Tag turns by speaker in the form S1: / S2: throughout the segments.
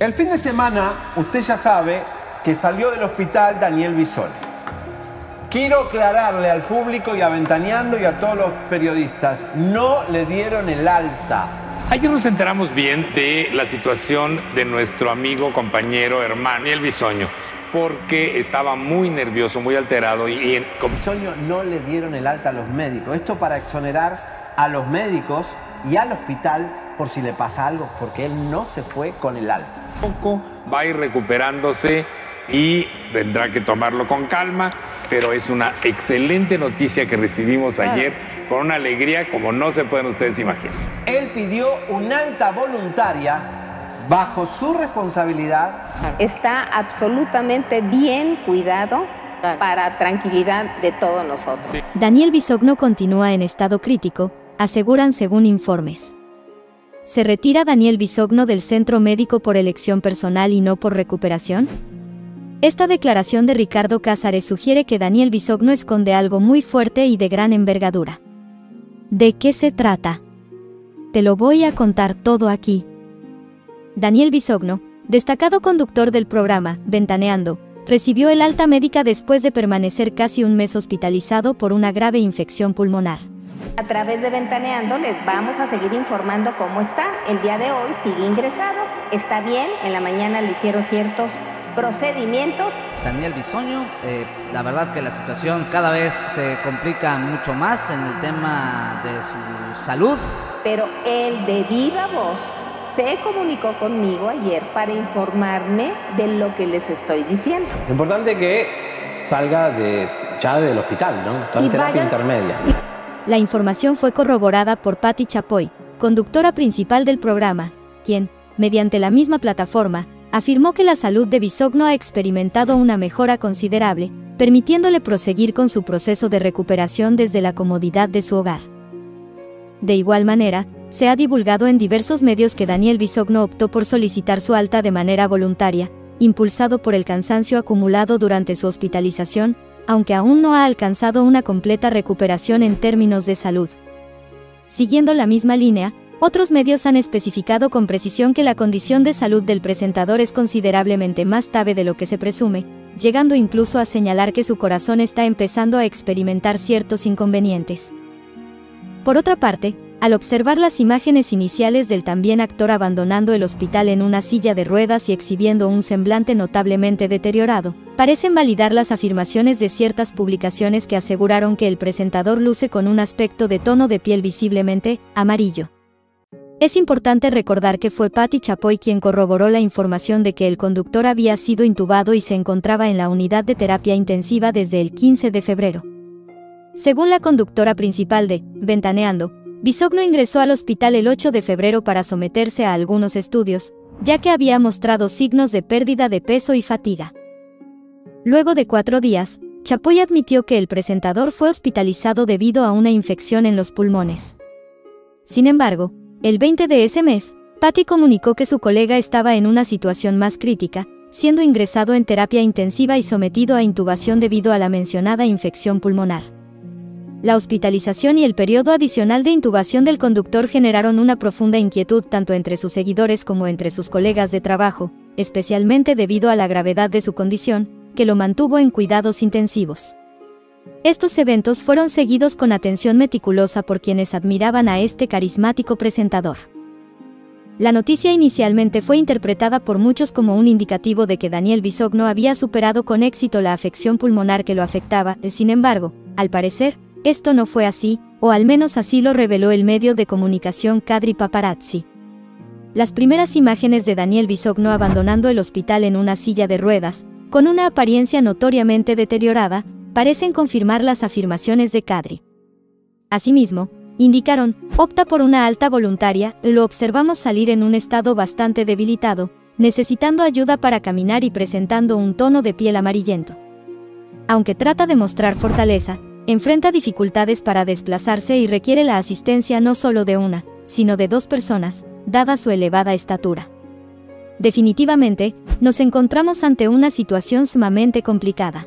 S1: El fin de semana, usted ya sabe que salió del hospital Daniel Bisogno. Quiero aclararle al público y a Ventaneando y a todos los periodistas, no le dieron el alta.
S2: Ayer nos enteramos bien de la situación de nuestro amigo, compañero, hermano, Daniel Bisogno, porque estaba muy nervioso, muy alterado y
S1: Bisogno no le dieron el alta a los médicos. Esto para exonerar a los médicos y al hospital por si le pasa algo, porque él no se fue con el alta.
S2: Poco va a ir recuperándose y tendrá que tomarlo con calma, pero es una excelente noticia que recibimos ayer con una alegría como no se pueden ustedes imaginar.
S1: Él pidió un alta voluntaria bajo su responsabilidad.
S3: Está absolutamente bien cuidado para tranquilidad de todos nosotros.
S4: Daniel Bisogno continúa en estado crítico, aseguran según informes. ¿Se retira Daniel Bisogno del centro médico por elección personal y no por recuperación? Esta declaración de Ricardo Cázares sugiere que Daniel Bisogno esconde algo muy fuerte y de gran envergadura. ¿De qué se trata? Te lo voy a contar todo aquí. Daniel Bisogno, destacado conductor del programa Ventaneando, recibió el alta médica después de permanecer casi un mes hospitalizado por una grave infección pulmonar.
S3: A través de Ventaneando les vamos a seguir informando cómo está. El día de hoy sigue ingresado, está bien, en la mañana le hicieron ciertos procedimientos.
S5: Daniel Bisogno, la verdad que la situación cada vez se complica mucho más en el tema de su salud.
S3: Pero él de viva voz se comunicó conmigo ayer para informarme de lo que les estoy diciendo.
S1: Lo importante es que salga ya del hospital, ¿no? Está en terapia intermedia.
S4: La información fue corroborada por Patti Chapoy, conductora principal del programa, quien, mediante la misma plataforma, afirmó que la salud de Bisogno ha experimentado una mejora considerable, permitiéndole proseguir con su proceso de recuperación desde la comodidad de su hogar. De igual manera, se ha divulgado en diversos medios que Daniel Bisogno optó por solicitar su alta de manera voluntaria, impulsado por el cansancio acumulado durante su hospitalización, aunque aún no ha alcanzado una completa recuperación en términos de salud. Siguiendo la misma línea, otros medios han especificado con precisión que la condición de salud del presentador es considerablemente más grave de lo que se presume, llegando incluso a señalar que su corazón está empezando a experimentar ciertos inconvenientes. Por otra parte, al observar las imágenes iniciales del también actor abandonando el hospital en una silla de ruedas y exhibiendo un semblante notablemente deteriorado, parecen validar las afirmaciones de ciertas publicaciones que aseguraron que el presentador luce con un aspecto de tono de piel visiblemente amarillo. Es importante recordar que fue Patti Chapoy quien corroboró la información de que el conductor había sido intubado y se encontraba en la unidad de terapia intensiva desde el 15 de febrero. Según la conductora principal de Ventaneando, Bisogno ingresó al hospital el 8 de febrero para someterse a algunos estudios, ya que había mostrado signos de pérdida de peso y fatiga. Luego de 4 días, Chapoy admitió que el presentador fue hospitalizado debido a una infección en los pulmones. Sin embargo, el 20 de ese mes, Patti comunicó que su colega estaba en una situación más crítica, siendo ingresado en terapia intensiva y sometido a intubación debido a la mencionada infección pulmonar. La hospitalización y el periodo adicional de intubación del conductor generaron una profunda inquietud tanto entre sus seguidores como entre sus colegas de trabajo, especialmente debido a la gravedad de su condición, que lo mantuvo en cuidados intensivos. Estos eventos fueron seguidos con atención meticulosa por quienes admiraban a este carismático presentador. La noticia inicialmente fue interpretada por muchos como un indicativo de que Daniel Bisogno había superado con éxito la afección pulmonar que lo afectaba. Sin embargo, al parecer, esto no fue así, o al menos así lo reveló el medio de comunicación Cadri Paparazzi. Las primeras imágenes de Daniel Bisogno abandonando el hospital en una silla de ruedas, con una apariencia notoriamente deteriorada, parecen confirmar las afirmaciones de Cadri. Asimismo, indicaron, opta por una alta voluntaria, lo observamos salir en un estado bastante debilitado, necesitando ayuda para caminar y presentando un tono de piel amarillento. Aunque trata de mostrar fortaleza, enfrenta dificultades para desplazarse y requiere la asistencia no solo de una, sino de 2 personas, dada su elevada estatura. Definitivamente, nos encontramos ante una situación sumamente complicada.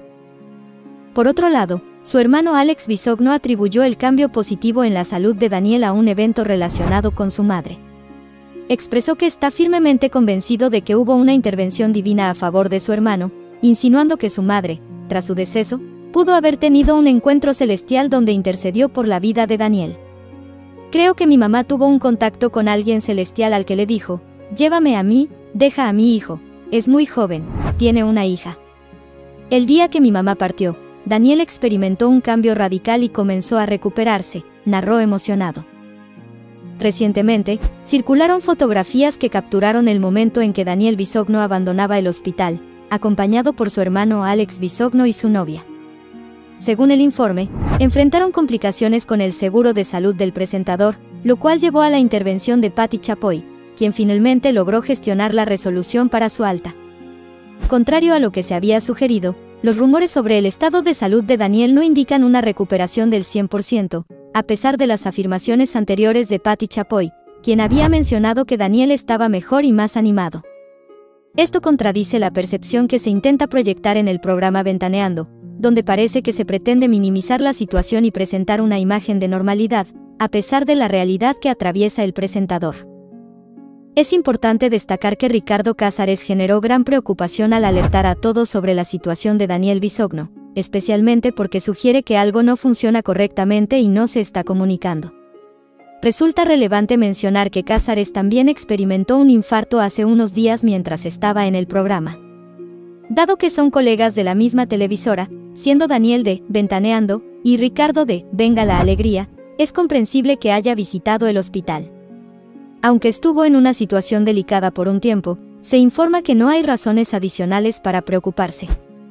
S4: Por otro lado, su hermano Alex Bisogno atribuyó el cambio positivo en la salud de Daniel a un evento relacionado con su madre. expresó que está firmemente convencido de que hubo una intervención divina a favor de su hermano, insinuando que su madre, tras su deceso, pudo haber tenido un encuentro celestial donde intercedió por la vida de Daniel. Creo que mi mamá tuvo un contacto con alguien celestial al que le dijo, llévame a mí, deja a mi hijo, es muy joven, tiene una hija. El día que mi mamá partió, Daniel experimentó un cambio radical y comenzó a recuperarse, narró emocionado. Recientemente, circularon fotografías que capturaron el momento en que Daniel Bisogno abandonaba el hospital, acompañado por su hermano Alex Bisogno y su novia. Según el informe, enfrentaron complicaciones con el seguro de salud del presentador, lo cual llevó a la intervención de Patti Chapoy, quien finalmente logró gestionar la resolución para su alta. Contrario a lo que se había sugerido, los rumores sobre el estado de salud de Daniel no indican una recuperación del 100%, a pesar de las afirmaciones anteriores de Patti Chapoy, quien había mencionado que Daniel estaba mejor y más animado. Esto contradice la percepción que se intenta proyectar en el programa Ventaneando, donde parece que se pretende minimizar la situación y presentar una imagen de normalidad, a pesar de la realidad que atraviesa el presentador. Es importante destacar que Ricardo Cázares generó gran preocupación al alertar a todos sobre la situación de Daniel Bisogno, especialmente porque sugiere que algo no funciona correctamente y no se está comunicando. Resulta relevante mencionar que Cázares también experimentó un infarto hace unos días mientras estaba en el programa. Dado que son colegas de la misma televisora, siendo Daniel de Ventaneando y Ricardo de Venga la Alegría, es comprensible que haya visitado el hospital. Aunque estuvo en una situación delicada por un tiempo, se informa que no hay razones adicionales para preocuparse.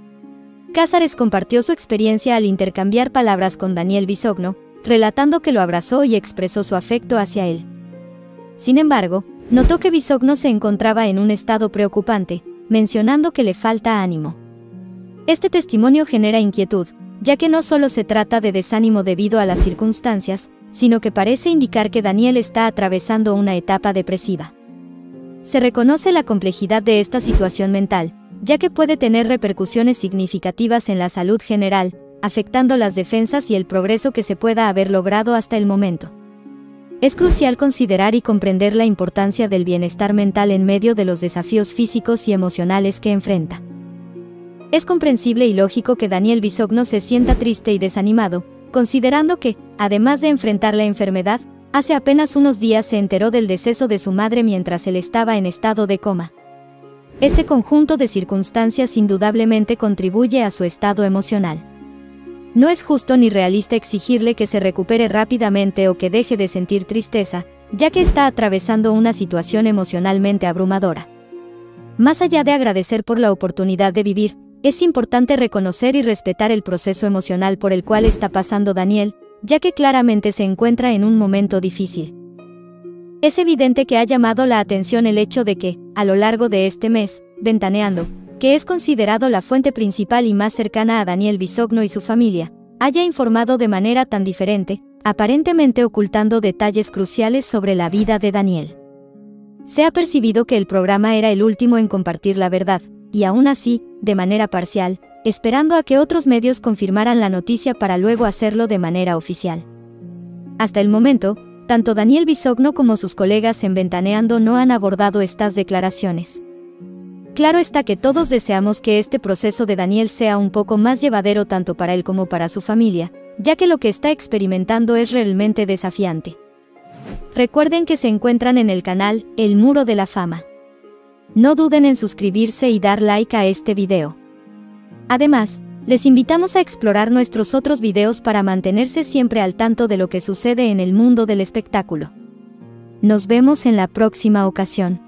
S4: Cázares compartió su experiencia al intercambiar palabras con Daniel Bisogno, relatando que lo abrazó y expresó su afecto hacia él. Sin embargo, notó que Bisogno se encontraba en un estado preocupante, mencionando que le falta ánimo. Este testimonio genera inquietud, ya que no solo se trata de desánimo debido a las circunstancias, sino que parece indicar que Daniel está atravesando una etapa depresiva. Se reconoce la complejidad de esta situación mental, ya que puede tener repercusiones significativas en la salud general, afectando las defensas y el progreso que se pueda haber logrado hasta el momento. Es crucial considerar y comprender la importancia del bienestar mental en medio de los desafíos físicos y emocionales que enfrenta. Es comprensible y lógico que Daniel Bisogno se sienta triste y desanimado, considerando que, además de enfrentar la enfermedad, hace apenas unos días se enteró del deceso de su madre mientras él estaba en estado de coma. Este conjunto de circunstancias indudablemente contribuye a su estado emocional. No es justo ni realista exigirle que se recupere rápidamente o que deje de sentir tristeza, ya que está atravesando una situación emocionalmente abrumadora. Más allá de agradecer por la oportunidad de vivir, es importante reconocer y respetar el proceso emocional por el cual está pasando Daniel, ya que claramente se encuentra en un momento difícil. Es evidente que ha llamado la atención el hecho de que, a lo largo de este mes, Ventaneando, que es considerado la fuente principal y más cercana a Daniel Bisogno y su familia, haya informado de manera tan diferente, aparentemente ocultando detalles cruciales sobre la vida de Daniel. Se ha percibido que el programa era el último en compartir la verdad, y aún así, de manera parcial, esperando a que otros medios confirmaran la noticia para luego hacerlo de manera oficial. Hasta el momento, tanto Daniel Bisogno como sus colegas en Ventaneando no han abordado estas declaraciones. Claro está que todos deseamos que este proceso de Daniel sea un poco más llevadero tanto para él como para su familia, ya que lo que está experimentando es realmente desafiante. Recuerden que se encuentran en el canal El Muro de la Fama. No duden en suscribirse y dar like a este video. Además, les invitamos a explorar nuestros otros videos para mantenerse siempre al tanto de lo que sucede en el mundo del espectáculo. Nos vemos en la próxima ocasión.